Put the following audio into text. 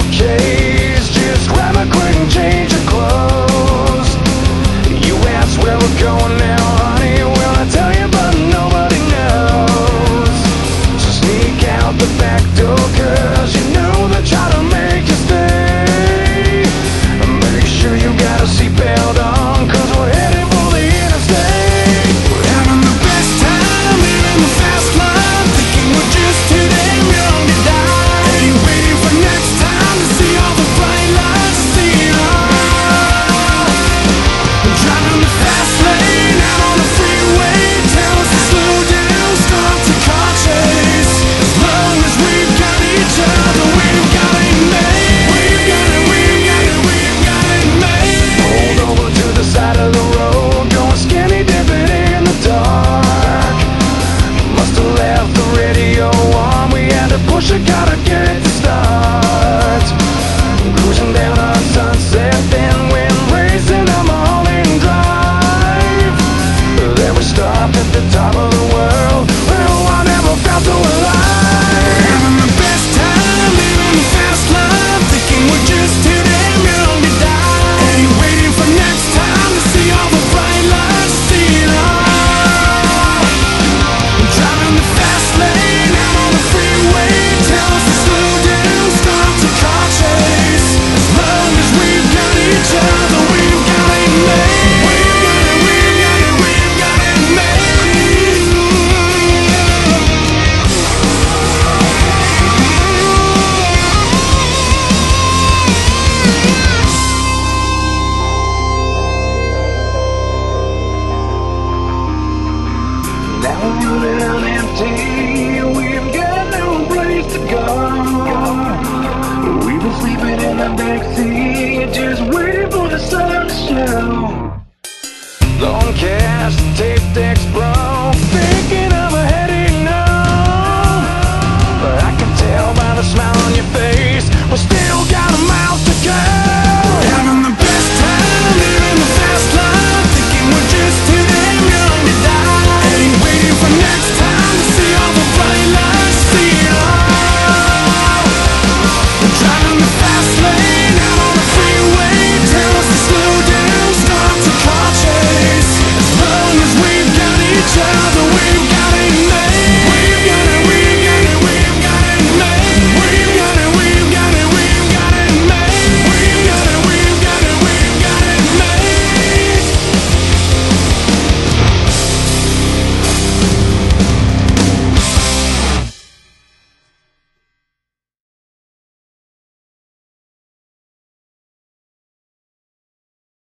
suitcase. Just grab a quick and change your clothes. You ask where we're going now, honey. Well, I tell you, but nobody knows. So sneak out the back door, 'cause you know they try to make you stay. Make sure you got a seatbelt on, 'cause we're heading for the interstate. We're having the best time, living the fast life, thinking we're just too damn young to die. Ain't waiting for next time to see all the bright lights, to see it all. We're driving the fast lane out on the freeway, tell us to slow down, stop the car chase. As long as we've got each other, we've got it made. We've got it, we've got it, we've got it made. Pulled over to the side of the road, going skinny dipping in the dark. Must have left the radio on, we had to push it, gotta get it to start. Cruising down on Sunset, then went racing on Mulholland Drive. Then we stopped at the top of the world. Well, I never felt so alive. Having the best time, living the fast life, thinking we're just too damn young to die. Ain't waiting for next time to see all the bright lights, see it all. Driving the fast lane out on the freeway, tell us to slow down, stop the car chase. As long as we've got each other, we've got it made. We've got it, we've got it, we've got it made. Now we're running on empty, we've got no place to go. We've been sleeping in the backseat, just waiting for the sun to show. Long cast tape decks,